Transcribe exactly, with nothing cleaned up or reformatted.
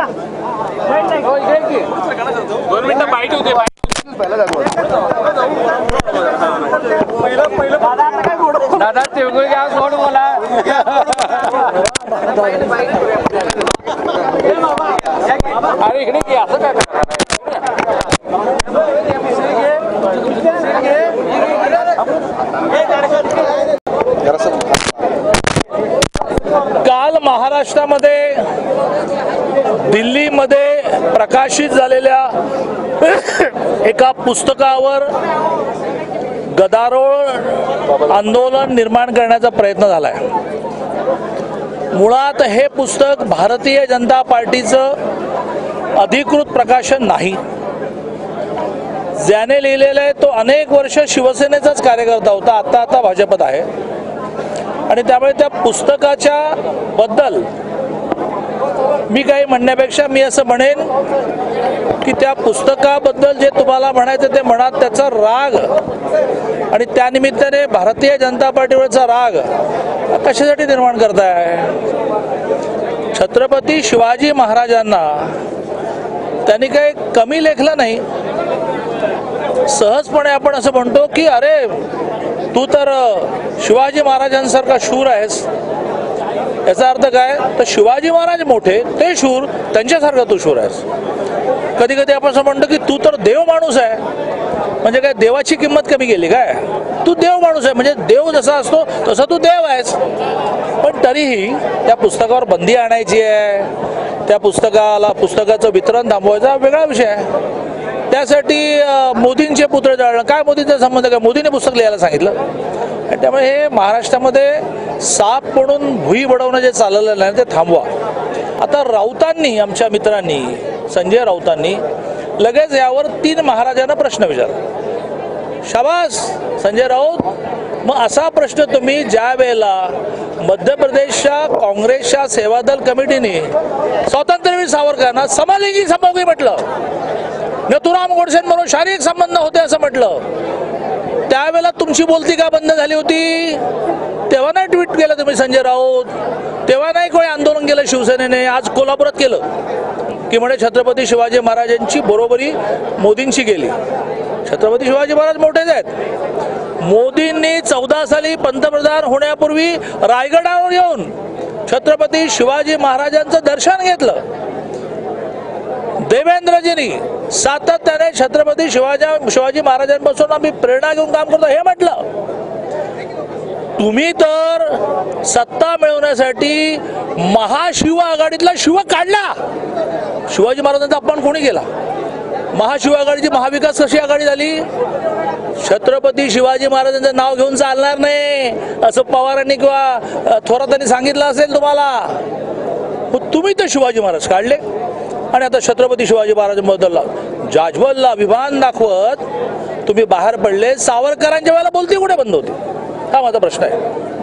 दोन मिनिटं बाईट होते. दादा तिळगुळ घ्या, गोड बोला. अरे इकडे घे, असं काय काल महाराष्ट्रामध्ये दिल्लीमध्ये प्रकाशित झालेल्या एका पुस्तकावर गदारोळ आंदोलन निर्माण करण्याचा प्रयत्न झालाय. मुळात हे पुस्तक भारतीय जनता पार्टीचं अधिकृत प्रकाशन नाही. ज्याने लिहिलेलं आहे तो अनेक वर्ष शिवसेनेचाच कार्यकर्ता होता, आता आता भाजपत आहे. आणि त्यामुळे त्या पुस्तकाच्या बद्दल मी काही म्हणण्यापेक्षा मी असं म्हणेन की त्या पुस्तकाबद्दल जे तुम्हाला म्हणायचं ते म्हणा. त्याचा राग आणि त्यानिमित्ताने भारतीय जनता पार्टीवरचा राग कशासाठी निर्माण करताय? छत्रपती शिवाजी महाराजांना त्यांनी काही कमी लेखलं नाही. सहजपणे आपण असं म्हणतो की अरे तू तर शिवाजी महाराजांसारखा शूर आहेस. याचा अर्थ काय? तर शिवाजी महाराज मोठे, ते शूर, त्यांच्यासारखा तू शूर आहेस. कधी कधी आपण असं म्हणतो की तू तर देव माणूस आहे. म्हणजे काय देवाची किंमत कमी केली काय? तू देव माणूस आहे, म्हणजे देव जसा असतो तसा तू देव आहेस. पण तरीही त्या पुस्तकावर बंदी आणायची आहे, त्या पुस्तकाला पुस्तकाचं वितरण थांबवायचा वेगळा विषय आहे. त्यासाठी मोदींचे पुत्र जाळणं, काय मोदींचा संबंध काय? मोदीने पुस्तक लिहायला सांगितलं. आणि त्यामुळे हे महाराष्ट्रामध्ये साप म्हणून भुई बडवणं जे चाललेलं नाही ते थांबवा. आता राऊतांनी, आमच्या मित्रांनी, संजय राऊतांनी लगेच यावर तीन महाराजांना प्रश्न विचारला. शाबास संजय राऊत. मग असा प्रश्न तुम्ही ज्या वेळेला मध्य प्रदेशच्या काँग्रेसच्या सेवादल कमिटीने स्वातंत्र्यवीर सावरकरांना समलिंगी संभोगी म्हटलं, नथुराम गोडसेंबरोबर शारीरिक संबंध होते असं म्हटलं, त्यावेळेला तुमची बोलती का बंद झाली होती? तेव्हा नाही ट्विट केलं तुम्ही संजय राऊत, तेव्हा नाही कोणी आंदोलन केलं शिवसेनेने. आज कोल्हापुरात केलं की म्हणे छत्रपती शिवाजी महाराजांची बरोबरी मोदींची गेली. छत्रपती शिवाजी महाराज मोठेच आहेत. मोदींनी चौदा साली पंतप्रधान होण्यापूर्वी रायगडावर येऊन छत्रपती शिवाजी महाराजांचं दर्शन घेतलं. देवेंद्रजींनी सातत्याने छत्रपती शिवाजी शिवाजी महाराजांपासून आम्ही प्रेरणा घेऊन काम करतो हे म्हटलं. तुम्ही तर सत्ता मिळवण्यासाठी महाशिव आघाडीतला शिव काढला. शिवाजी महाराजांचा अपमान कोणी केला? महाशिव आघाडीची महाविकास कशी आघाडी झाली? छत्रपती शिवाजी महाराजांचं नाव घेऊन चालणार नाही असं पवारांनी किंवा थोरातांनी सांगितलं असेल तुम्हाला. तुम्ही तर शिवाजी महाराज काढले आणि आता छत्रपती शिवाजी महाराजांबद्दल जाज्वल्य अभिमान दाखवत तुम्ही बाहेर पडले. सावरकरांच्या वेळेला बोलती कुठे बंद होती? हा माझा प्रश्न आहे.